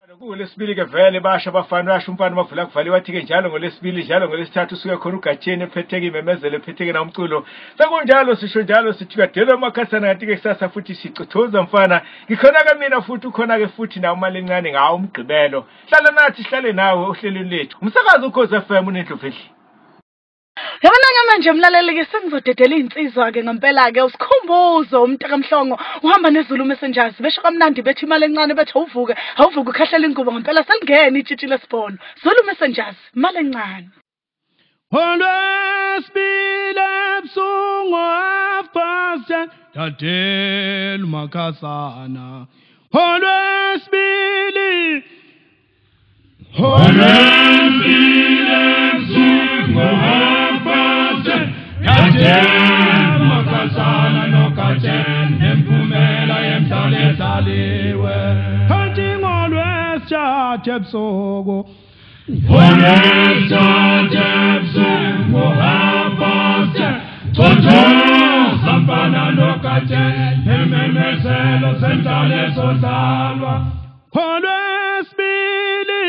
Kulesibili ke vele basho abafana basho umfana mavula kuvaliwe wathi-ke njalo ngolesibili njalo ngolesithathu usuke khona ugatsheni ephetheke imemezelo ephetheke na umculo sekunjalo sisho njalo sithi kuyadela amakhasana kanti-ke kusasa futhi sicothoza mfana ngikhona-ke mina futhi ukhona-ke futhi nawe imali encane ngawo umgqibelo hlala nathi sihlale nawe ohlelweni lethu umsakazi Ukhozi FM uNendlovu. Yabona manje mlaleli-ke sengizodedela iy'nsizwa-ke ngempela-ke usikhumbuzo umntakamhlongo uhamba nezulu messengers besho kamnandi bethi imali encane bethi awuvuke ukhahlela ingubo ngempela selingena itshitshi lesibhono Zulu Messengers imali encane. Olwesibili ebusuku half-past 10 dadela umakhasana Olwesibili ebusuku makasana nogatsheni empumela yemhlaliwe kanti ngolwesithathu ebusuku half-past 10 cothoza mfana nogatsheni imemezelo senhlalo esodlalwa Olwesibili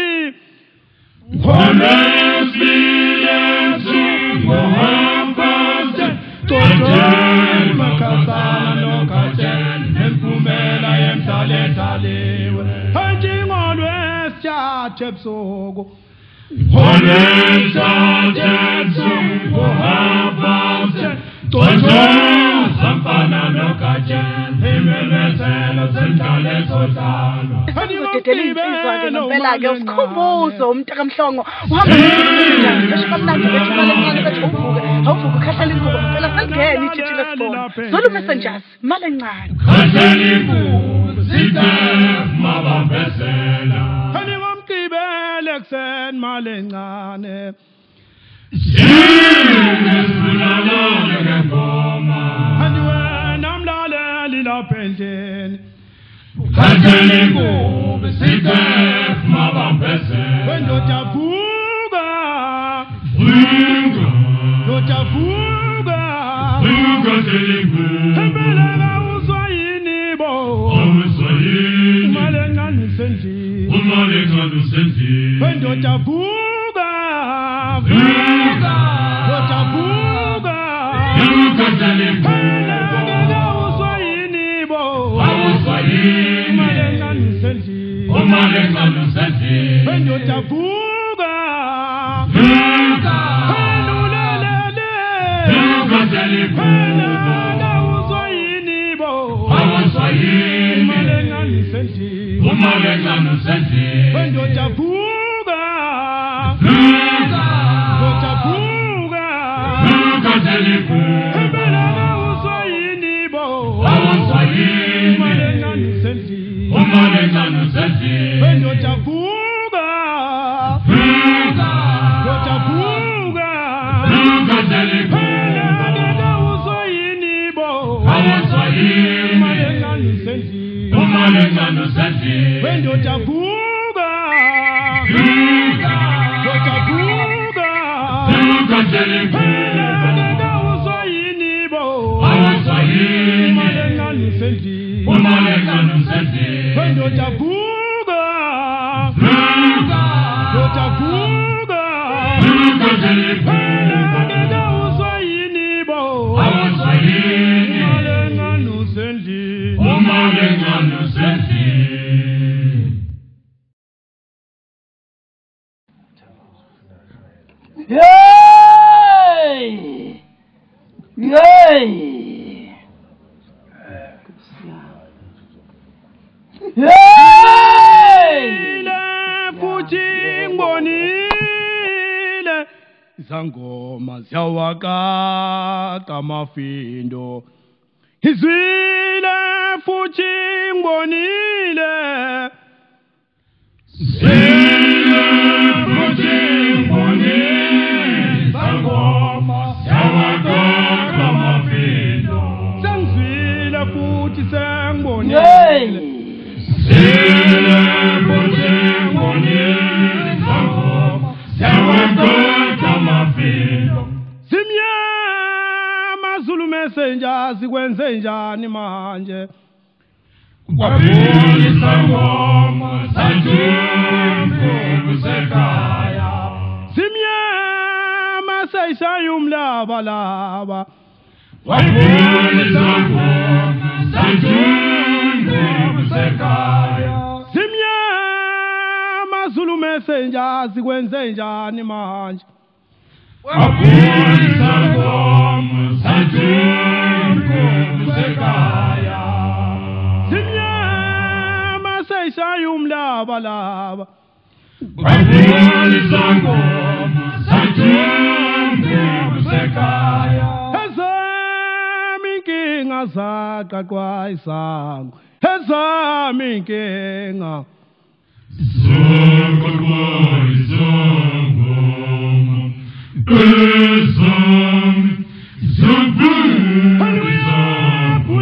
makasana nogatsheni empumela yemhlaliwe kanti ngolwesithathu ebusuku half-past 10 cothoza mfana nogatsheni imemezelo senhlalo esodlalwa Dedela iy'nsizwa-ke ngempela-ke usikhumbuzo umntakamhlongo uhamba nezulu besho kamnandi bethi imali encane bethi awuvuke ukhahlela ingubo ngempela selingena itshitshi lesibhono Zulu Messengers imali encane. Khahlela ingubo mabambezela hani ngomgqibelo ekuseni imali encane Sinesibulalane ngengoma hani wena mlaleli lapha endlini Khahlela ingubo mabambezela wendoda vuka Empela uzwa yini bo imali encane usendlini wendoda vuka Empela uzwa yini bo imali encane usendlini wendoda vuka Zangoma ziyawakaka amafindo izwile futhi ngibonile zangoma ziyawakaka amafindo sengizwile futhi sengibonile Simnyama Zulu Messengers kwenze njani manje wapulisa ngoma zathembu kusekhaya simnyama seyishaya umlabalaba wapulisa ngoma zathembu kusekhaya simnyama Zulu Messenger sikwenze njani manje wapulisa ngoma zathembu kusekhaya seyishaya umlabalaba wapulisa ngoma zathembu kusekhaya ezami inkinga zaqaqwa isango ezami inkinga zaqaqwa isango ezami zaqaqwa isango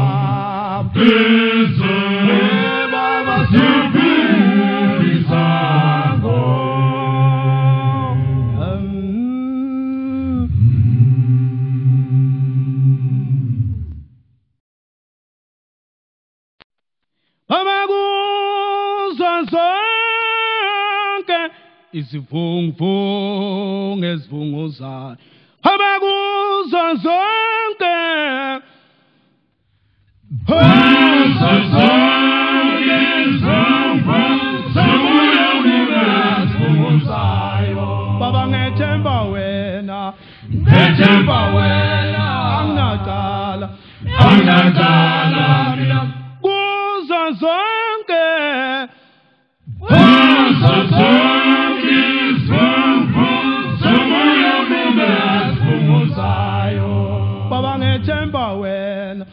Baba, zonke izivunguvungu ezivunguzayo abakuzo zonke Baba ngethemba wena anginaqala kuzo zonke Baba ngethemba wena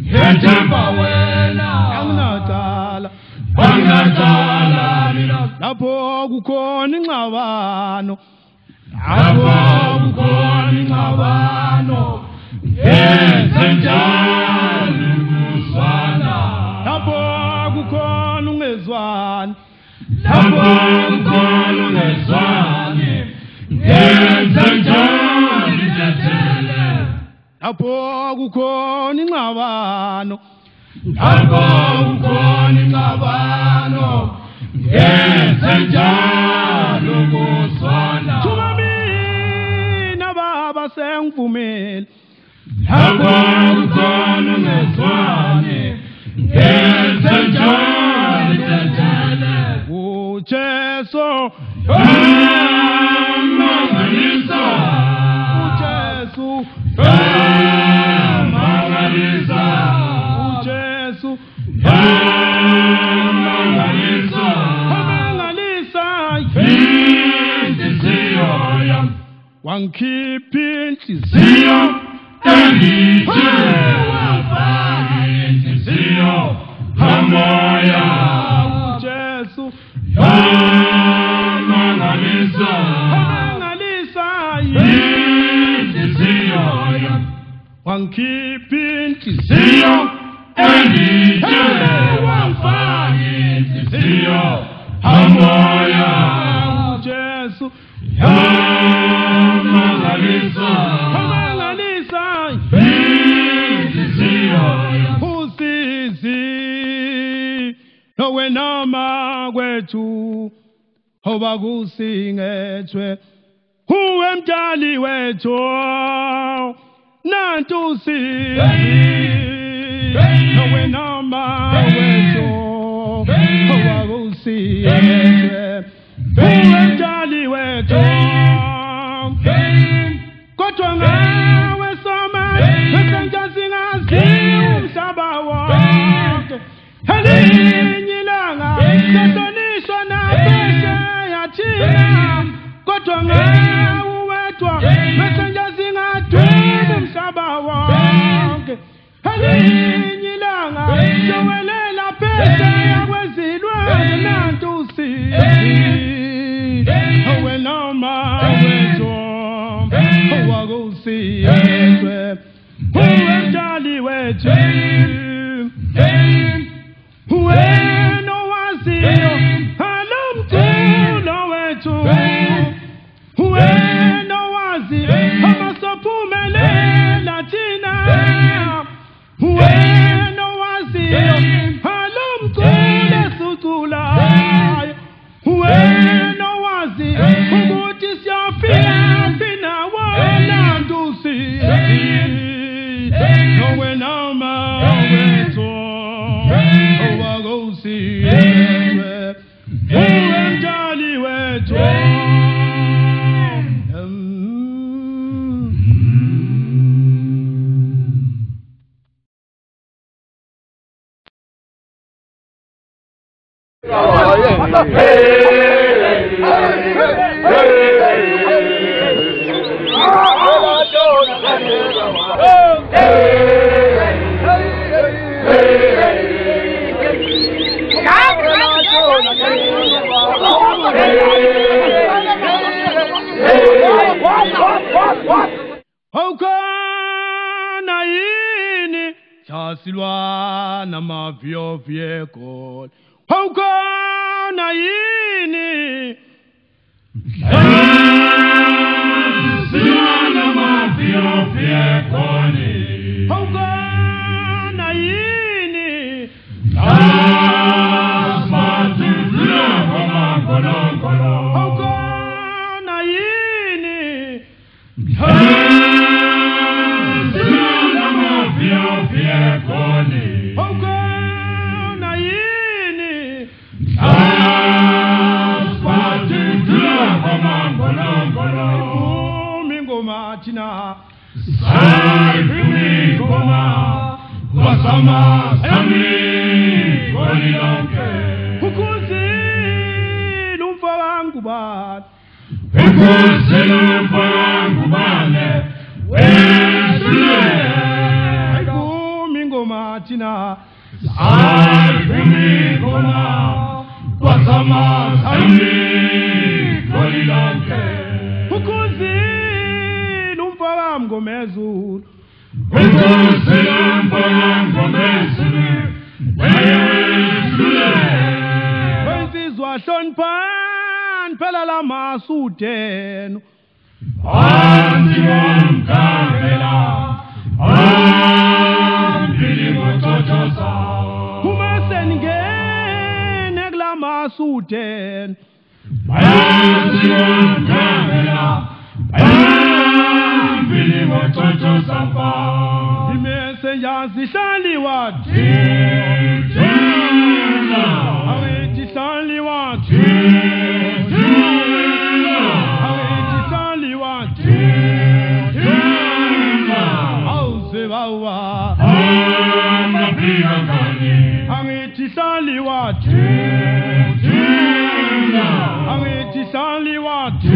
anginaqala lapho kukhona ingxabano yenze njalo ukuzwana lapho kukhona ungezwani yenze njalo ithethele lapho kukhona ingxabano yenze njalo ukuzwana mina baba sengivumile lapho kukhona ungezwani yenze njalo ithethele uJesu mangalisa uJesu mangalisa uJesu mangalisa inhliziyo yami wangikhipha inhliziyo Zio Elite wafaka inhliziyo hamoya uJesu mangalisa inhliziyo yami wangikhipha inhliziyo Zio Elite wafaka inhliziyo hamoya uJesu mangalisa usizi lowenama kwethu oba kusingethwe uwe mdali wethu nantu usizi lowenama kwethu oba kusingethwe uwe mdali wethu kodwa ngawe soma esenjazi ngazi umhlaba wonke elinye ilanga sehlonishwa napheshe yathina kodwa ngawe wedwa esenjazi ngaduma umhlaba wonke elinye ilanga sewelela pheshe yakwezilwane nantu usizi owe noma wethu owakosiyezwe uwemdali wethu uwena owaziyo alomculo wethu uwena owazi amasophumelela thina uwena owaziyo alomculo esuculayo uwena owazi ukuthi siyafika phina wona ndusizi nowenama wethu owakosiyezwe uwemdali wethu Hokana yini chasilwa namavyovyekhona hokana yini chasilwa namavyovyekhona hokana yini asmatuzile kwamankolonkolo Basama Sami Kolilonke Ukuzile umfawangu bani Ukuzile umfawangu bani Wesule Ayivumi ingoma thina Ayivumi ingoma Basama Sami Kolilonke Ukuzile umfawangu ngomezulu Ukuzile umfawangu ngomezulu Wesule Wensizwa hloniphani phela lamasudeno Anti wamkambela Ambili mototoza Uma seningene kulamasudeno Anti wamkambela Ambili mototoza Imesenja zihlali wathi Awethi hlali wathi Awethi hlali wathi Awuze bawa Awethi hlali wathi Awethi hlali wathi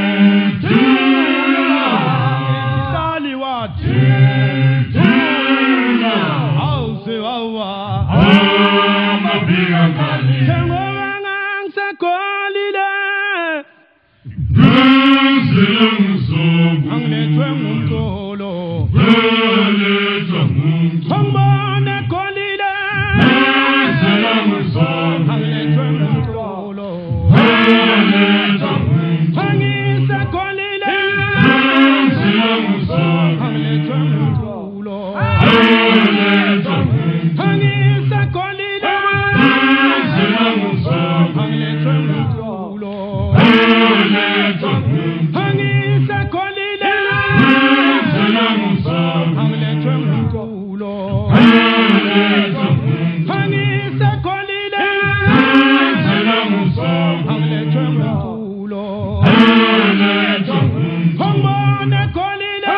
Hlali wathi Awuze bawa Sengoba ngisekolile Angilethwe ngumtolo Angibone kolile Angilethwe ngumtolo Angisekolile Angilethwe ngumtolo Angisekolile Angilethwe ngumtolo Angisekolile Angilethwe ngumtolo Angisekolile Angilethwe ngumtolo Angibone kolile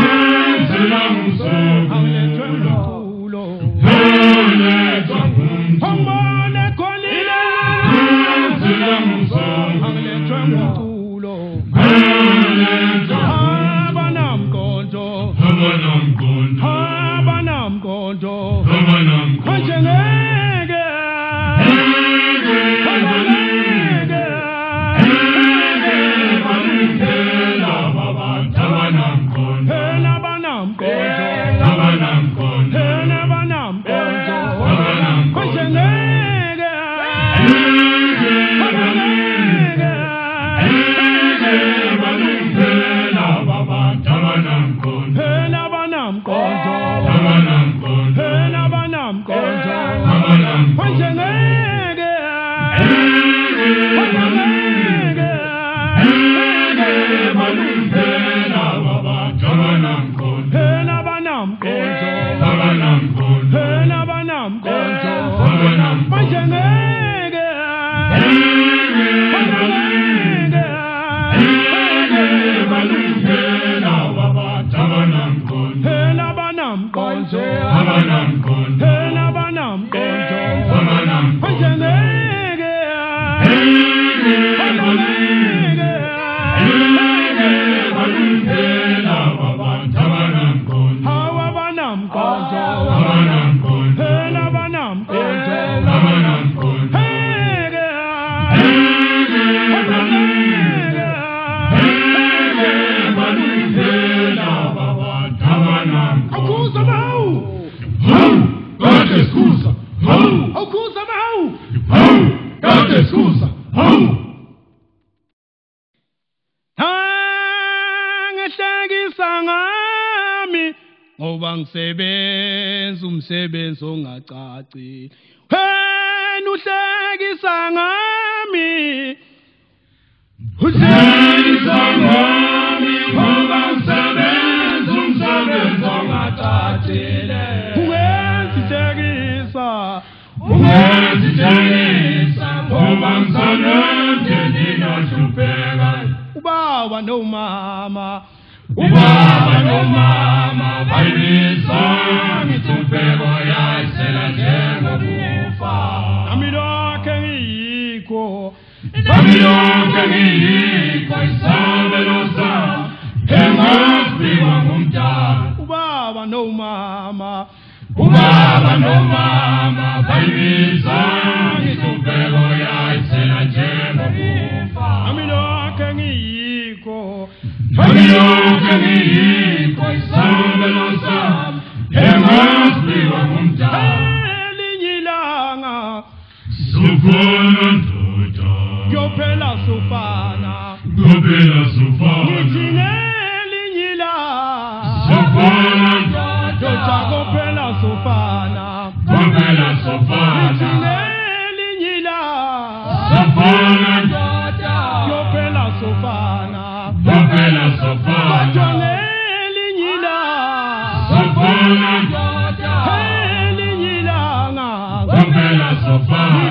Angilethwe ngumtolo Angibone kolile Angilethwe ngumtolo Abanamkonto Abanamkonto Manje ngeke Ngisebenza umsebenzi ongacaci wena uhlekisa ngami uhlekisa ngami ngoba ngisebenza umsebenzi ongacacile ungezithekisa ngoba ngisanende nginohlupheka ubaba nomama Ubaba nomama bayibizwa ngithupheko yayisela njengokufa. Nami lonke ngiyikho. Nami lonke ngiyikho isabelo sami engazibikwa ngumdala. Ubaba nomama. Ubaba nomama bayibizwa ngithupheko yayisela njengokufa. Nami lonke ngiyikho. Nami lonke ngiyikho isabelo sami engazibikwa ngumdala. Elinyilanga Sufana ndoda yophela sufana. Gophela sufana Ngithine elinyilanga Sufana ndoda yophela sufana. Gophela sufana Ngithine elinyilanga Sufana ndoda yophela sufana. Gophela sufana Elinyilanga Sufana ndoda elinyilanga Gophela sufana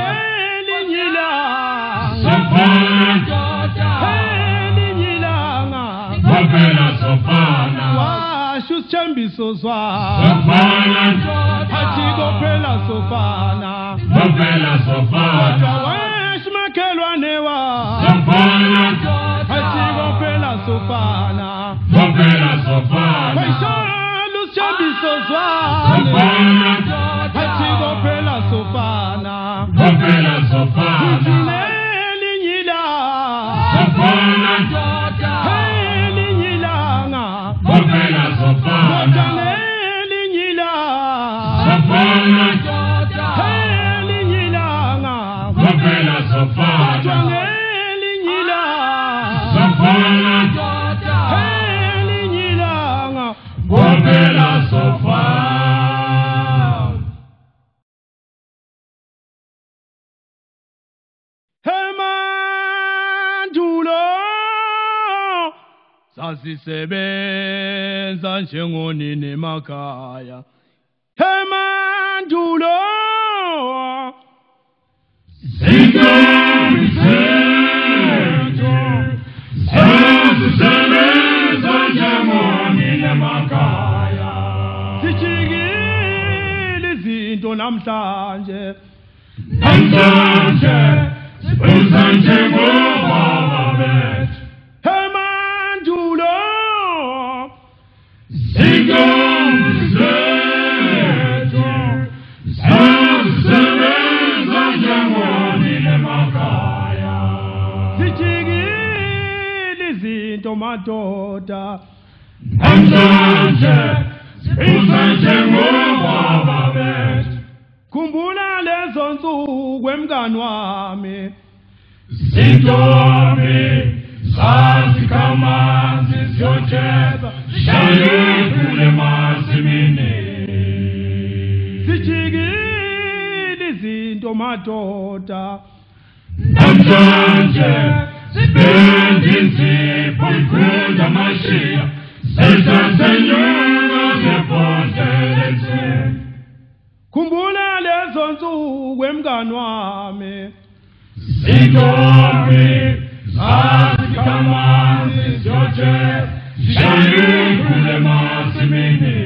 Sufana ndoda elinyilanga Gophela sufana washo isithembiso swakho Sufana ndoda athi kophela sofana Gophela sufana washo makhelwane wakho Sufana ndoda athi kophela sofana Gophela sufana wayishalo isithembiso swakho Sufana ndoda athi kophela sofana. Gophela sufana Sufana ndoda Elinyilanga Gophela sufana Sufana ndoda elinyilanga Gophela sufana Sufana ndoda elinyilanga Gophela sufana. Emandulo sasisebenza njengonini emakhaya. Emandulo Intombi zethu sezisebenza njengonini emakhaya. sijikile izinto namhlanje. Namhlanje sibenza njengobaba bethu. Emandulo Intombi zethu sezisebenza njengonini emakhaya. sijikile izinto madoda. Namhlanje sibenza njengobaba bethu. Khumbula lezo nsuku emngani wami. Zintombi zazikhamanzi ziyotsheza shayekule emasimini. Sijikile izinto madoda. Namhlanje sibenda insipho ikhunda amashiya sesasenyuka zebhodlela ensini. Khumbula lezo nsuku emngani wami. Zintombi zazikhamanzi ziyotsheza shayekule emasimini.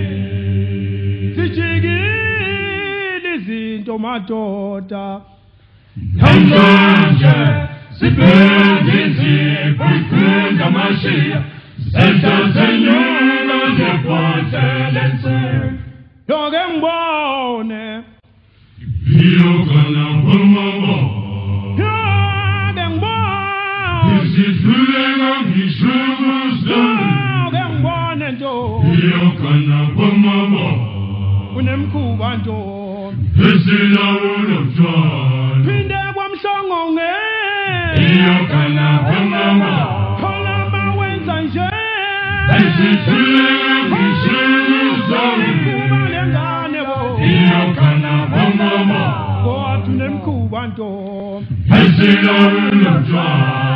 Sijikile izinto madoda. Namhlanje sibenda insipho ikhunda amashiya sesasenyuka zebhodlela ensini. Yoke ngibone. Iyokana kwamama Yoke ngibone. Isihluleka ngishukuzana. Yoke ngibone nto. Iyokana kwamama Unemkhuba nto. Esilawula utshwala. Phinde kwamhlongonge. Iyokana kwamama Thola mawenza nje. Isihluleka ngishukuzana. Kuba lengane bo. Iyokana kwamama Kodwa unemkhuba nto. Esilawula utshwala.